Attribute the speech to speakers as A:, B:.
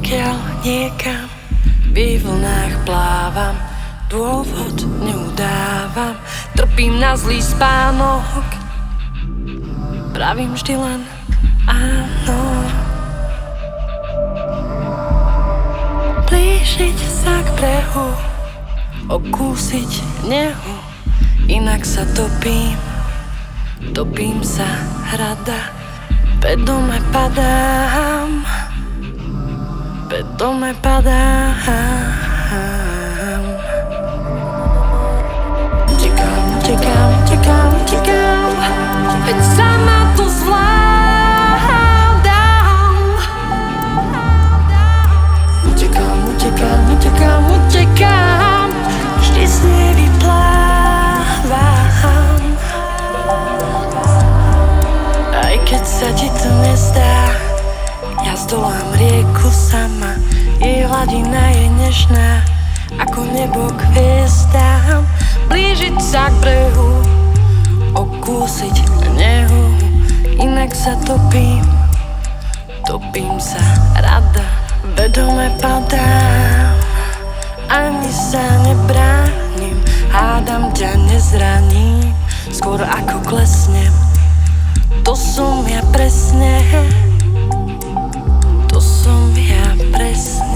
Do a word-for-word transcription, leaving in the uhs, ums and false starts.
A: pokiaľ niekam v vlnách plávam, dôvod neudávam, trpím na zlý spánok, pravím vždy len áno. Blížiť sa k brehu, okúsiť nehu, inak sa topím, topím sa hrada, vedome padám, vedome padám. Utekám, utekám, utekám, utekám, veď sama to zvládam. Utekám, utekám, utekám, utekám, vždy z nej vyplávam. Aj keď sa ti to nezdá, ja zdolám rieku sama, jej hladina je nežná, ako nebo k hviezdám. Blížiť sa k brehu, okúsiť nehu, inak sa topím, topím sa rada, vedome padám. Ani sa nebránim, hádam ťa nezraním, skôr ako klesnem, to som ja presne, to som ja presne.